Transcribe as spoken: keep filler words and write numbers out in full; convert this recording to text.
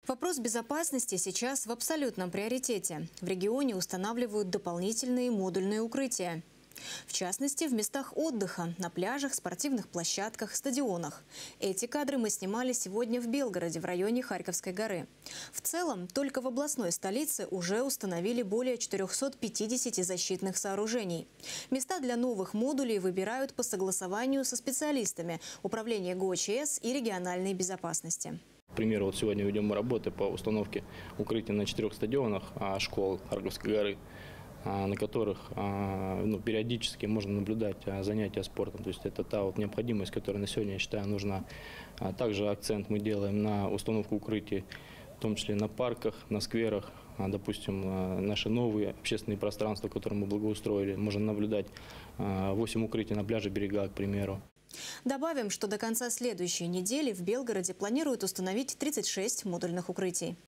Вопрос безопасности сейчас в абсолютном приоритете. В регионе устанавливают дополнительные модульные укрытия. В частности, в местах отдыха, на пляжах, спортивных площадках, стадионах. Эти кадры мы снимали сегодня в Белгороде, в районе Харьковской горы. В целом, только в областной столице уже установили более четырёхсот пятидесяти защитных сооружений. Места для новых модулей выбирают по согласованию со специалистами Управления ГОЧС и региональной безопасности. К примеру, вот сегодня ведем работы по установке укрытий на четырех стадионах школ Харьковской горы, на которых ну, периодически можно наблюдать занятия спортом. То есть это та вот необходимость, которая на сегодня, я считаю, нужна. Также акцент мы делаем на установку укрытий, в том числе на парках, на скверах. Допустим, наши новые общественные пространства, которые мы благоустроили, можно наблюдать восемь укрытий на пляже «Берега», к примеру. Добавим, что до конца следующей недели в Белгороде планируют установить тридцать шесть модульных укрытий.